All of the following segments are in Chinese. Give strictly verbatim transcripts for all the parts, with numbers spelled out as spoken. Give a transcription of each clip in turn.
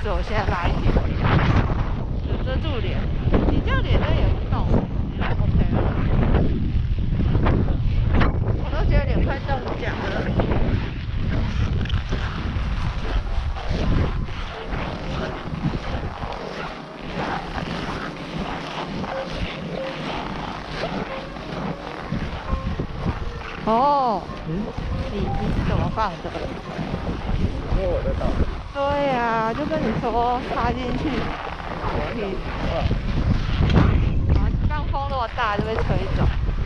所以我现在拉一点，就遮住脸。你这样脸真的也不动，你就 OK 了。我都觉得脸快中奖了。哦，嗯，你你是怎么放的？ 说我的道。 对呀、啊，就跟你说插进去，可以。啊，刚风那么大就被吹走。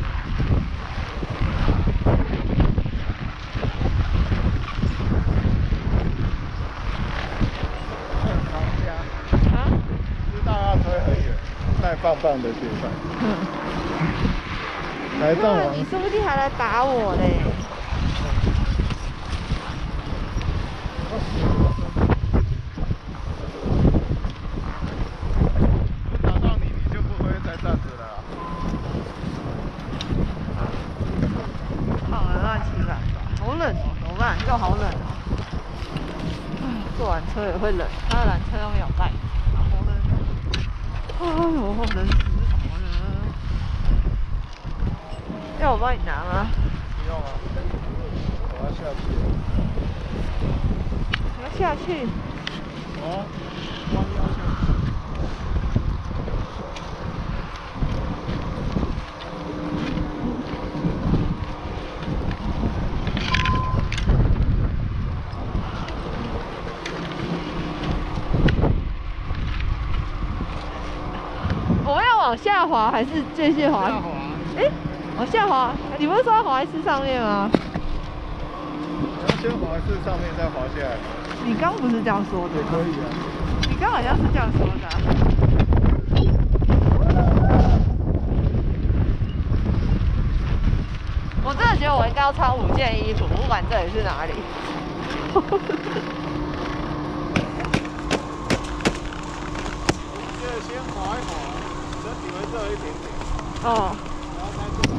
很长家。 啊？ 知道要推很远，太棒棒的地方。嗯。来这样。 你说不定还来打我嘞。 打到你，你就不会再这样子了。 放得乱七八糟，好冷哦，怎么办？又好冷哦。坐缆车也会冷，他的缆车都没有盖。好冷哦！哎呦，冷死我了！要我帮你拿吗？ 不用啊，我要下去。 你要下去？ 哦，弯腰下去。 我们要往下滑还是继续滑？ 下滑。 哎、欸，往下滑？你不是说要滑在是上面吗？ 你要先滑是上面，再滑下来。 你刚不是这样说的？ 也可以啊。 你刚好像是这样说的、啊。我真的觉得我应该要穿五件衣服，不管这里是哪里。 先滑一滑，身体会热一点点。 哦。 然后再去。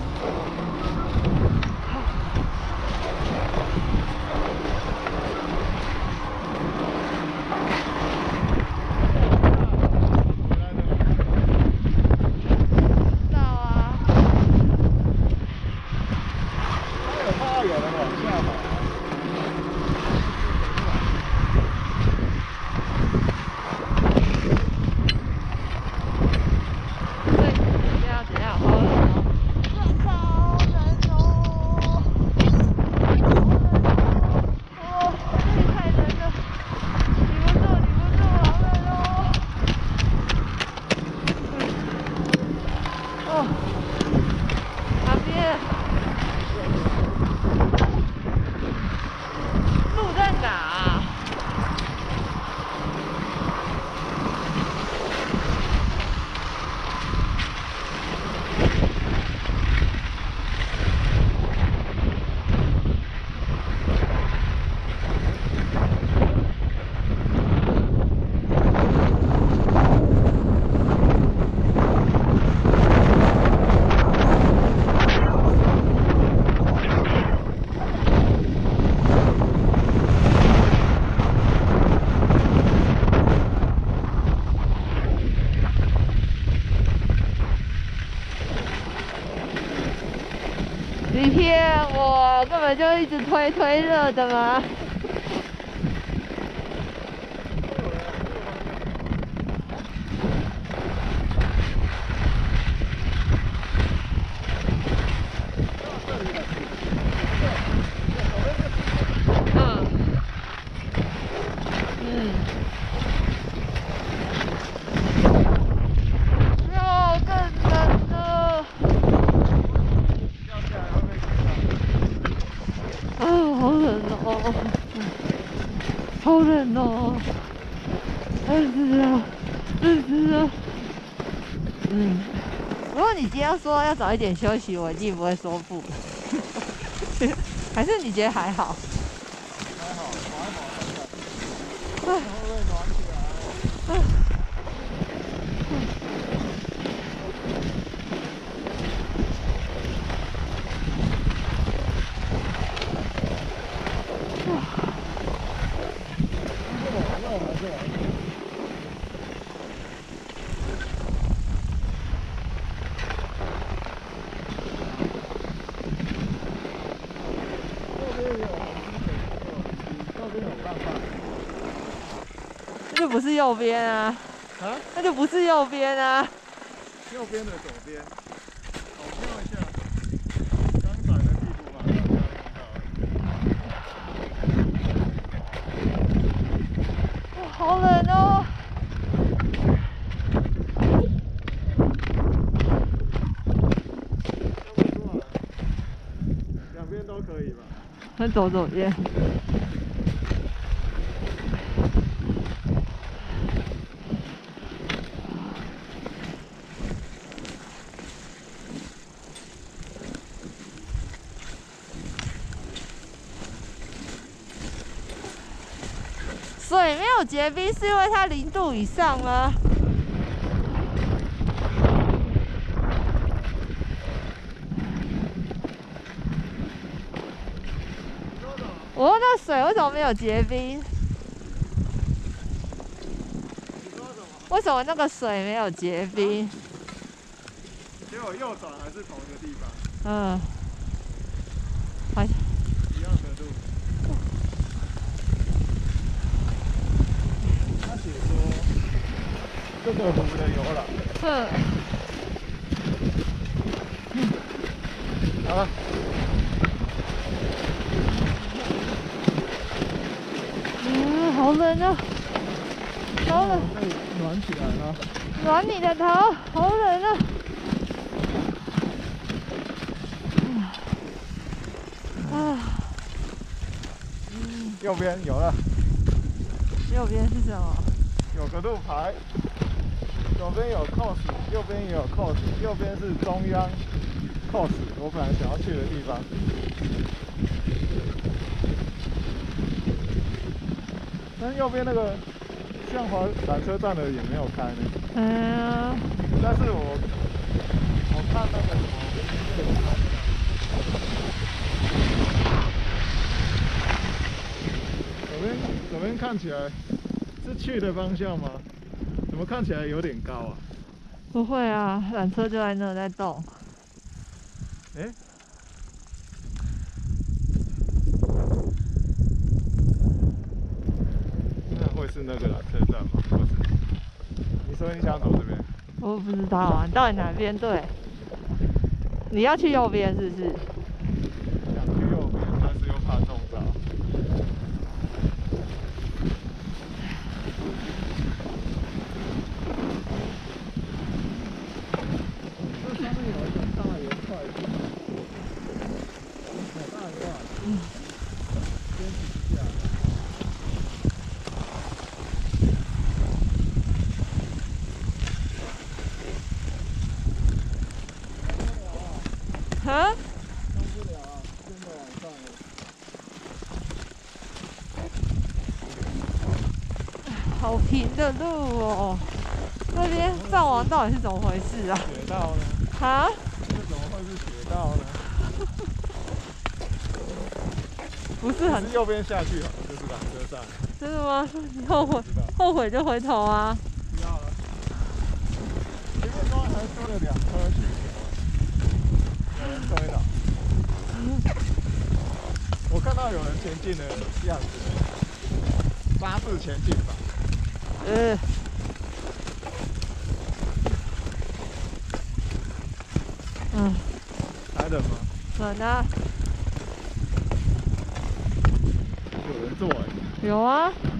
知道啊。 他有怕有人往下滑。你骗我，根本就一直推推热的嘛。嗯。嗯。要更冷了。啊，好冷哦！好冷哦！热死了，热死了。嗯，如果你今天说要早一点休息，我一定不会说不。还是你觉得还好？ 还好，滑一滑看看。 会不会暖起来？ 嗯。 那我们这就不是右边啊， 啊？ 那就不是右边啊。 右边的左边，我瞄一下，刚转的地图马上就要用到了。 好冷哦！ 两边都可以吧？ 那走左边。水没有结冰是因为它零度以上吗？我问那水为什么没有结冰？为什么那个水没有结冰？ 结果右转还是同一个地方。 嗯，好像一样的路。他写说这个湖的游览。 哼。 好了。 嗯，好冷啊！好冷。 暖起来了。 暖你的头，好冷啊！啊。 右边有了。 右边是什么？ 有个路牌，左边有 cos， 右边也有 cos， 右边是中央 cos， 我本来想要去的地方。但右边那个向华缆车站的也没有开呢。 嗯。 但是我我看那个什么，左边左边看起来是去的方向吗？怎么看起来有点高啊？ 不会啊，缆车就在那在动。 哎、欸。会是那个缆车站吗？不是。你说你想走这边？ 我不知道啊，你到底哪边对？你要去右边是不是？ 想去右边，但是又怕中招。这上面有一个大圆块，好大一块。嗯。坚持一下。 啊？ 上不了啊，真的晚上了。 好平的路哦，那边藏王到底是怎么回事啊？ 雪道呢？ 啊？ 这怎么会是雪道呢？ 不是很。 是右边下去好了，就是缆车站。 真的吗？你后悔后悔就回头啊！ 不要了。前面刚才还说了两颗雪球，有人推了。我看到有人前进的样子，巴士前进吧。 呃。嗯。 还冷吗？ 冷啊。 有人坐哎。 有啊。